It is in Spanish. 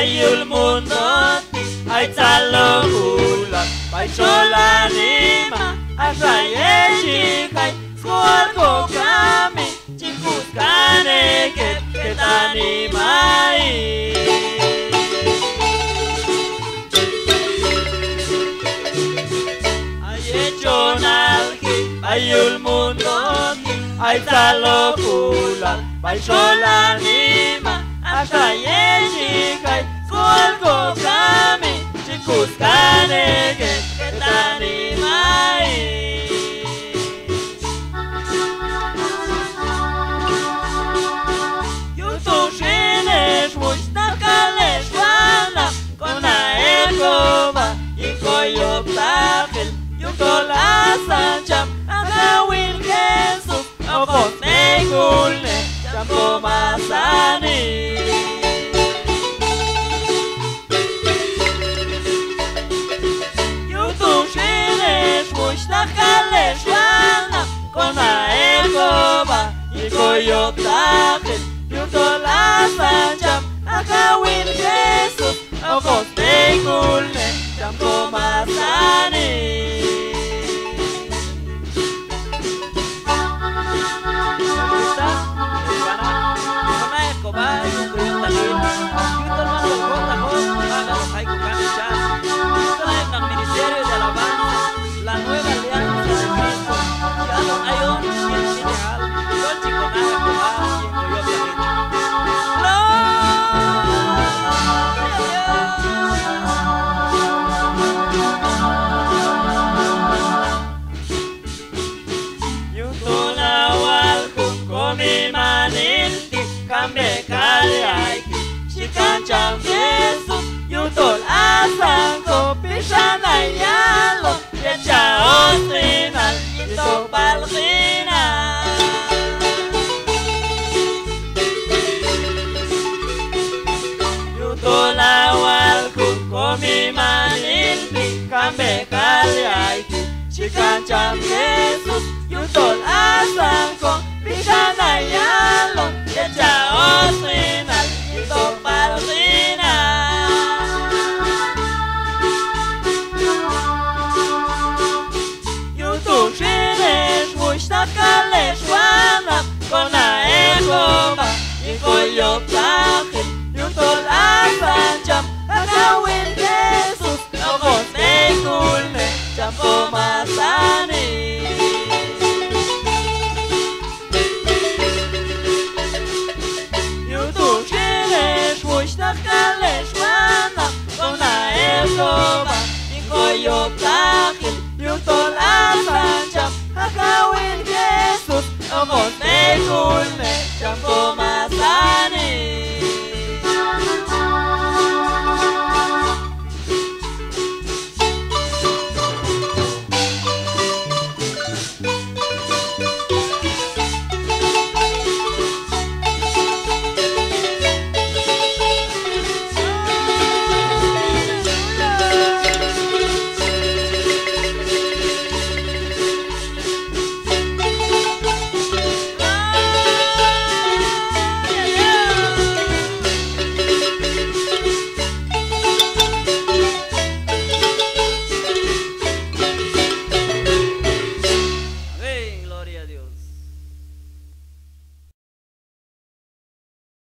Ayul mundo ay talo ulan Pai cholanima Asaye chikay Skual ko kami Chikus kane ketanimay Aye chonalki Ayul mundo ay talo ulan Pai cholanima Asaye chikay Skual ko kami Chikus kane ketanimay Sanjam agawin Jesus ako negulne jambo masani YouTube shines mustakale shwana kona egoba ikoyotakel YouTube sanjam agawin Jesus ako negulne jambo masani Kanjang Jesus yutol asang ko pisana yalo Yecha ostrinan ito palkina Yutol awal ko komi manilpi kambe kalyaiki Si kanjang Jesus yutol asang ko pisana yalo Yecha ostrinan ito palkina YouTube shines mustakale shwana kona egoba ikoyo takin YouTube asanjam agawin Jesus ako negulne jambo masani Mustakale shwana kona egoba ikoyo takin yutol asanjam agawin Jesus ako negulne jambo